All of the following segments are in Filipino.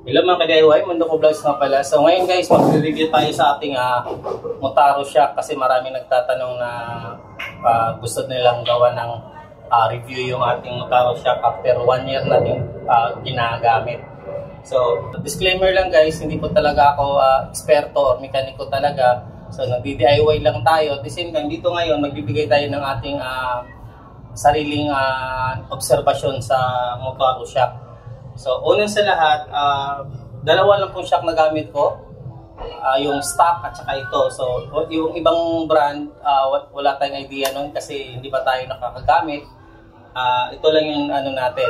Hello mga ka-DIY, Mundo ko Vlogs nga pala. So ngayon guys, mag-review tayo sa ating Motaro Shock kasi maraming nagtatanong na gusto nilang gawa ng review yung ating Motaro Shock after 1 year natin ginagamit. So disclaimer lang guys, hindi po talaga ako eksperto or mekaniko talaga. So nagdi-DIY lang tayo. At the same time, dito ngayon magbibigay tayo ng ating sariling obserbasyon sa Motaro Shock. So, unang sa lahat, dalawa lang pong shock na gamit ko. Yung stock at saka ito. So, yung ibang brand, wala tayong idea nun kasi hindi pa tayo nakakagamit. Ito lang yung ano natin,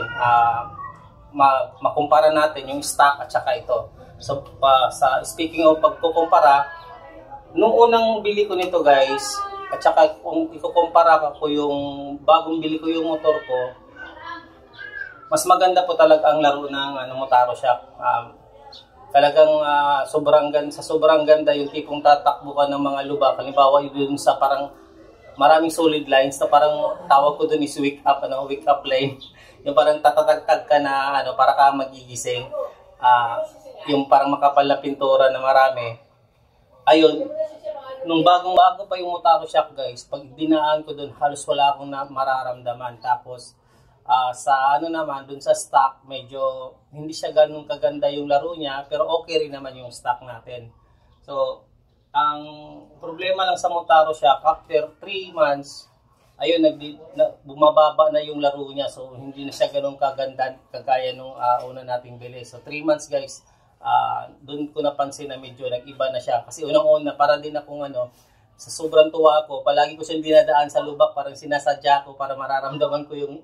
makumpara natin yung stock at saka ito. So, speaking of pagkukumpara, nung unang bili ko nito guys, at saka kung ikukumpara ko yung bagong bili ko yung motor ko, mas maganda po talaga ang laro ng Motaro Shock. Talagang sobrang ganda yung tipong tatakbo ka ng mga lubak. Halimbawa yun sa parang maraming solid lines na parang tawag ko dun is wake up lane. Yung parang tatatagtag ka na para ka magigising. Yung parang makapal na pintura na marami. Ayun, nung bago pa yung Motaro Shock guys, pag dinaan ko dun halos wala akong mararamdaman. Tapos sa naman, dun sa stock, medyo hindi siya ganun kaganda yung laro niya, pero okay rin naman yung stock natin. So, ang problema lang sa Motaro Shock, after 3 months, ayun, bumababa na yung laro niya. So, hindi na siya ganun kaganda, kagaya nung una nating bili. So, 3 months guys, dun ko napansin na medyo nag-iba na siya. Kasi unang-una, para din akong sa sobrang tuwa ko, palagi ko siyang dinadaan sa lubak, parang sinasadya ko para mararamdaman ko yung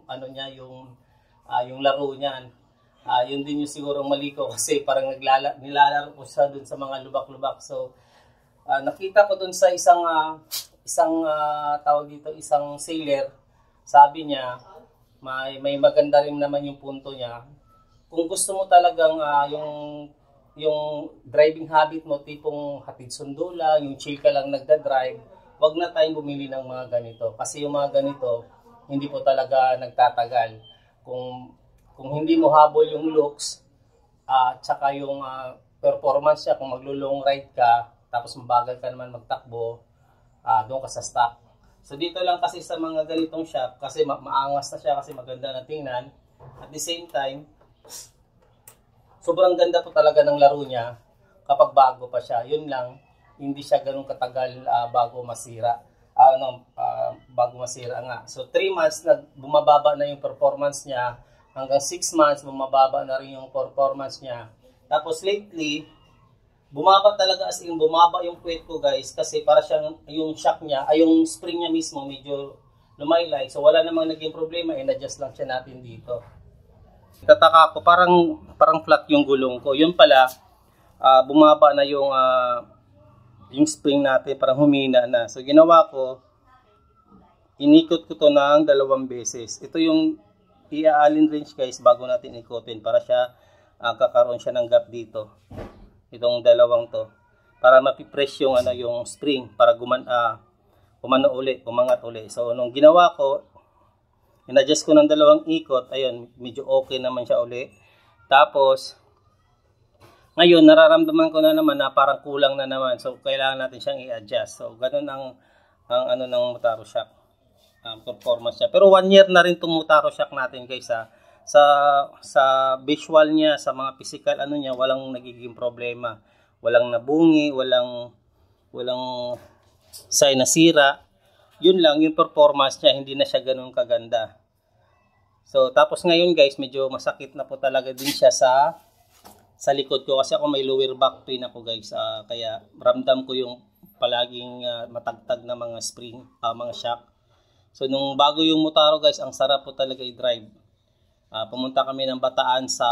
yung laro niyan. Yun din yung siguro mali ko kasi parang nilalaro ko siya dun sa mga lubak-lubak. So nakita ko dun sa isang tawag dito, isang seller, sabi niya may maganda rin naman yung punto niya. Kung gusto mo talagang yung driving habit mo, tipong hatid sundo lang, yung chill ka lang nagda-drive, wag na tayong bumili ng mga ganito. Kasi yung mga ganito, hindi po talaga nagtatagal. Kung hindi mo habol yung looks, tsaka yung performance niya, kung maglo-long ride ka, tapos mabagal ka naman magtakbo, doon ka sa stock. So dito lang kasi sa mga ganitong shop, kasi maangas na siya, kasi maganda na tingnan. At the same time, sobrang ganda po talaga ng laro niya kapag bago pa siya. Yun lang, hindi siya ganun katagal bago masira. Bago masira nga. So 3 months na bumababa na yung performance niya, hanggang 6 months bumababa na rin yung performance niya. Tapos lately, bumaba talaga, as in bumaba yung puwet ko guys, kasi para siyang yung shock niya, yung spring niya mismo medyo lumaylay. So wala namang naging problema, in-adjust lang siya natin dito. Tataka ko, parang flat yung gulong ko. Yun pala, bumaba na yung spring natin, parang humina na. So ginawa ko, inikot ko to ng 2 beses. Ito yung i-allen wrench guys bago natin ikotin para siya kakaroon siya ng gap dito. Itong dalawang to para mapipress yung yung spring para umangat uli. So nung ginawa ko, in-adjust ko ng 2 ikot, ayun, medyo okay naman siya uli. Tapos, ngayon, nararamdaman ko na naman na parang kulang na naman. So, kailangan natin siyang i-adjust. So, ganun ang ng Motaro Shock performance niya. Pero 1 year na rin itong Motaro Shock natin guys. Sa visual niya, sa mga physical niya, walang nagiging problema. Walang nabungi, walang sign na sira. Yun lang, yung performance niya, hindi na siya ganun kaganda. So, tapos ngayon guys, medyo masakit na po talaga din siya sa likod ko. Kasi ako may lower back pain ako guys. Kaya ramdam ko yung palaging matagtag na mga spring, mga shock. So, nung bago yung Motaro guys, ang sarap po talaga i-drive. Pumunta kami ng Bataan sa,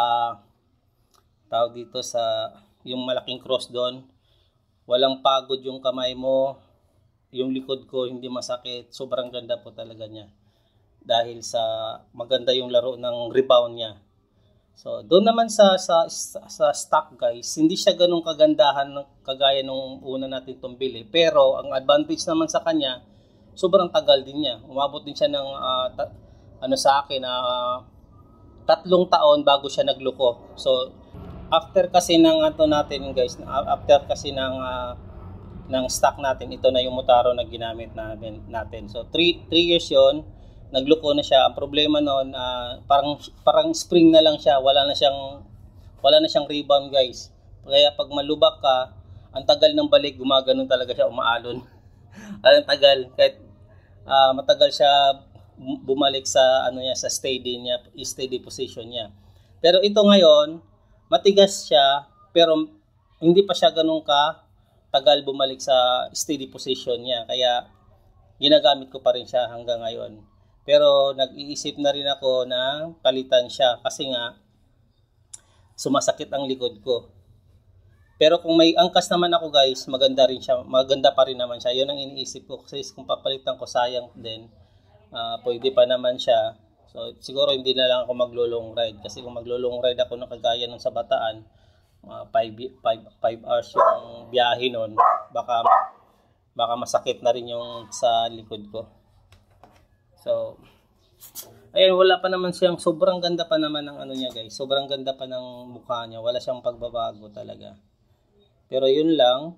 tawag dito sa, yung malaking cross doon. Walang pagod yung kamay mo. Yung likod ko hindi masakit, sobrang ganda po talaga niya dahil sa maganda yung laro ng rebound niya. So doon naman sa stock guys, hindi siya ganun kagandahan kagaya nung una natin itong bili, pero ang advantage naman sa kanya, sobrang tagal din niya. Umabot din siya ng sa akin 3 taon bago siya nagluko. So after kasi ng ato natin guys, after kasi ng stock natin, ito na yung Motaro na ginamit natin. So 3 years yon, nagluko na siya. Ang problema noon, parang spring na lang siya, wala na siyang rebound guys. Kaya pag malubak ka, ang tagal ng balik, gumaganon talaga siya, umaalon. Ang tagal, kahit matagal siya bumalik sa sa steady position niya. Pero ito ngayon, matigas siya, pero hindi pa siya ganun tagal bumalik sa steady position niya. Kaya ginagamit ko pa rin siya hanggang ngayon. Pero nag-iisip na rin ako na palitan siya kasi nga sumasakit ang likod ko. Pero kung may angkas naman ako guys, maganda pa rin naman siya. Yun ang iniisip ko kasi kung papalitan ko, sayang din. Pwede pa naman siya. So siguro hindi na lang ako maglo-long ride kasi kung maglo-long ride ako na kagaya nung sa Bataan, 5 hours yung biyahe nun, baka masakit na rin yung sa likod ko. So ayun, wala pa naman siyang, sobrang ganda pa naman ng niya guys. Sobrang ganda pa ng mukha niya. Wala siyang pagbabago talaga. Pero yun lang,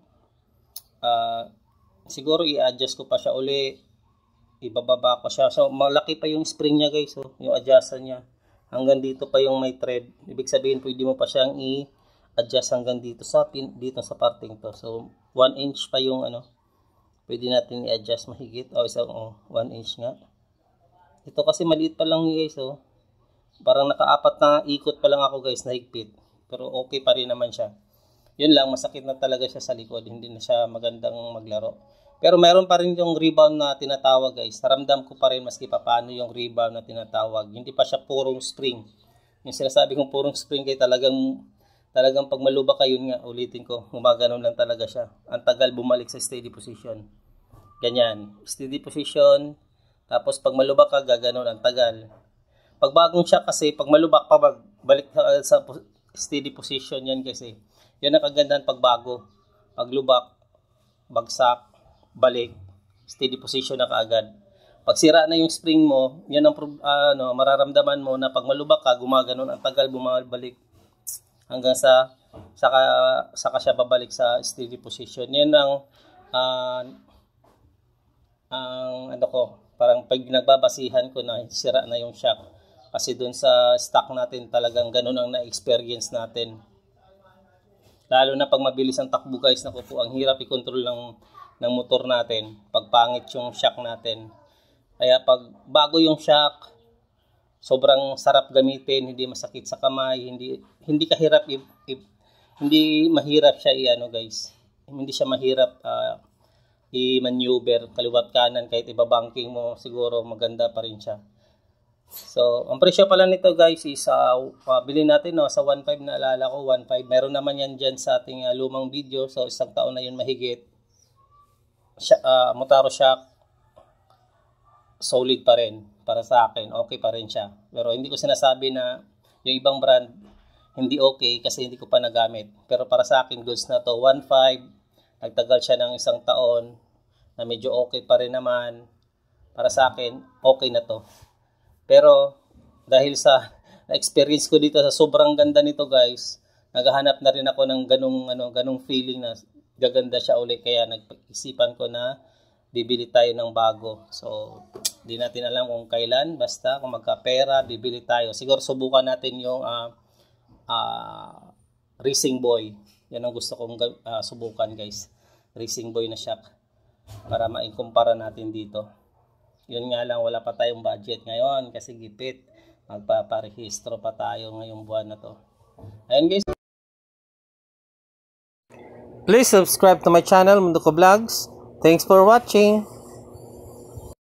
siguro i-adjust ko pa siya uli, ibababa ko siya. So malaki pa yung spring niya guys, yung adjustan niya. Hanggang dito pa yung may thread. Ibig sabihin pwede mo pa siyang i-adjust hanggang dito sa parting to. So 1 inch pa yung pwede natin i-adjust mahigit. 1 inch nga. Ito kasi maliit pa lang guys, parang naka-4 na ikot pa lang ako guys na higpit. Pero okay pa rin naman siya. Yun lang, masakit na talaga siya sa likod, hindi na siya magandang maglaro. Pero mayroon pa rin yung rebound na tinatawag guys. Naramdam ko pa rin maski pa paano yung rebound na tinatawag. Hindi pa siya purong spring. Yung sinasabi kong purong spring kay talagang pag malubak kayo nga, ulitin ko, gumaganon lang talaga siya. Ang tagal bumalik sa steady position. Ganyan, steady position. Tapos pag malubak ka, gaganon ang tagal. Pag bagong siya kasi, pag malubak pa, balik sa steady position yan kasi. Yan ang kagandahan pag bago. Pag lubak, bagsak, balik, steady position na kaagad. Pag sira na yung spring mo, yan ang mararamdaman mo na pag malubak ka, gumaganon ang tagal bumabalik hanggang saka siya babalik sa steady position. Yan ang parang pag nagbabasihan ko na sira na yung shock. Kasi dun sa stock natin talagang ganun ang na-experience natin. Lalo na pag mabilis ang takbo guys, naku po, ang hirap i-control ng motor natin pag pangit yung shock natin. Kaya pag bago yung shock, sobrang sarap gamitin, hindi masakit sa kamay, hindi kahirap hindi mahirap siya guys. Hindi siya mahirap i-maneuver kaliwat kanan, kahit ibabanking mo siguro maganda pa rin siya. So, ang presyo pala nito guys is bilhin natin sa 1.5 na alala ko, 1.5. Meron naman yan dyan sa ating lumang video. So, 1 taon na yun mahigit. Motaro shock, solid pa rin para sa akin. Okay pa rin siya. Pero hindi ko sinasabi na yung ibang brand hindi okay kasi hindi ko pa nagamit. Pero para sa akin, goods na to. 1.5, nagtagal siya ng 1 taon na medyo okay pa rin naman. Para sa akin, okay na to. Pero dahil sa experience ko dito sa sobrang ganda nito guys, naghahanap na rin ako ng ganung feeling na gaganda siya ulit, kaya nagpag-isipan ko na bibili tayo ng bago. So di natin alam kung kailan, basta kung magkapera bibili tayo. Siguro subukan natin yung Racing Boy. Yan ang gusto kong subukan guys. Racing Boy na shock para maikumpara natin dito. Yun nga lang, wala pa tayong budget ngayon kasi gipit. Magpaparehistro pa tayo ngayong buwan na to. Ayun guys. Please subscribe to my channel, Mundo Ko Vlogs. Thanks for watching.